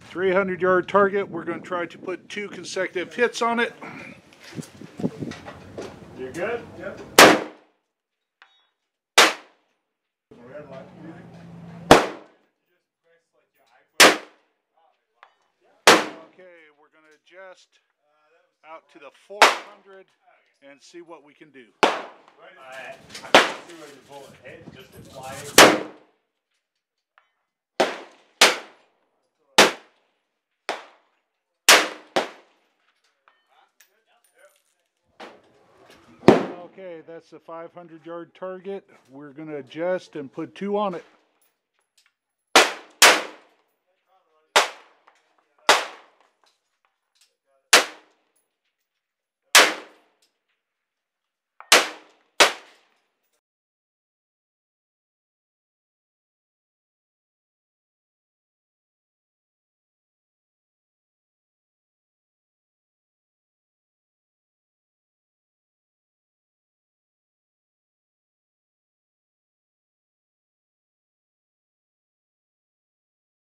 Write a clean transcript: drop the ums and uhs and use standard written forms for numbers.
300-yard target. We're going to try to put 2 consecutive hits on it. You good? Yep. Okay, we're going to adjust out to the 400 and see what we can do. I can't see where the bullet hit, just it flying. Okay, that's a 500-yard target. We're going to adjust and put 2 on it.